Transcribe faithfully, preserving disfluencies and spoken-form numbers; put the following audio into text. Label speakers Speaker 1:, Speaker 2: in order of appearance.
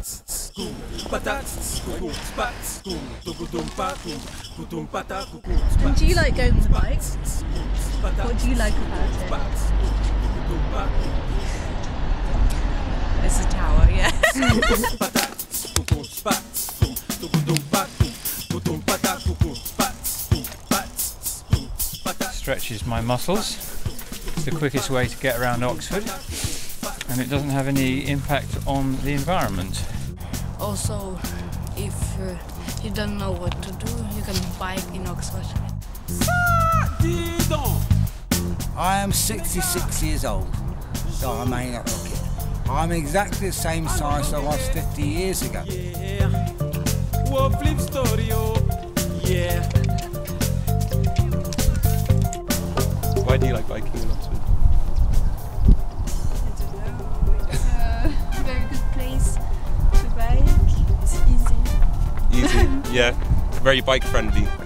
Speaker 1: And do you like going on the bike? What do you like about it?
Speaker 2: It's a tower, yeah.
Speaker 3: Stretches my muscles. It's the quickest way to get around Oxford, and it doesn't have any impact on the environment.
Speaker 2: Also, if uh, you don't know what to do, you can bike in Oxford.
Speaker 4: I am sixty-six years old, so I may not look it. I'm exactly the same size I was fifty years ago.
Speaker 5: Yeah. Whoa, flip story, oh. Yeah.
Speaker 6: Why do you like biking in Oxford?
Speaker 7: It's a very good place to bike. It's easy.
Speaker 6: Easy, yeah. Very bike friendly.